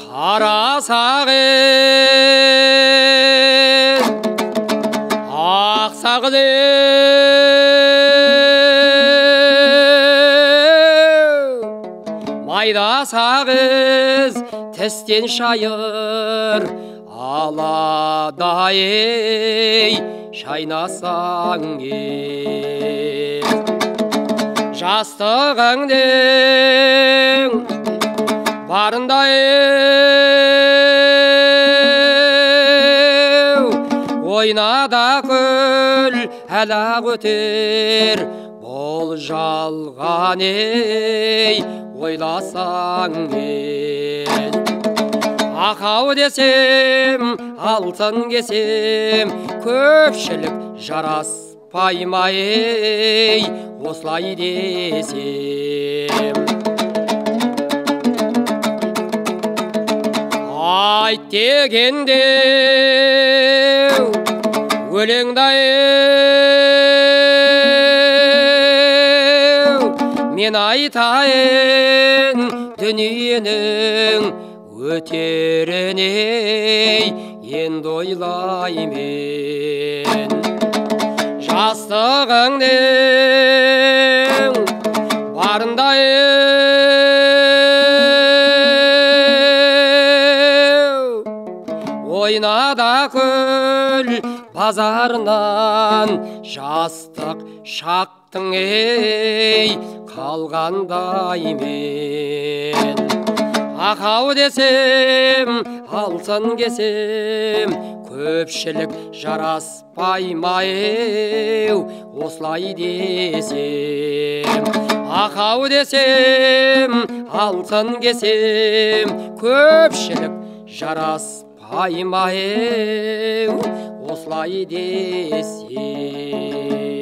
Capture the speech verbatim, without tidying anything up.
Қара сағыз, ақ сағыз майда сағыз тістен шайыр аладай шайнасаң кез. Жастығыңның барындай ойна да күл әлақ өтер бол жалған ей ойласаң кел. Ақау десем алтын кесем көпшілік жараспай ма ей осылай десем. Айт дегенде өлеңдай мен айтайын дүниенің өтеріне енді ойлаймын. Жастығыңның барындай ойна да күл базарынан жастық шақтың ей қалғандай мен. Ақау десем алтын кесем көпшілік жараспай ма еу осылай десем. Ақау десем алтын кесем көпшілік жараспай ма еу осылай десем.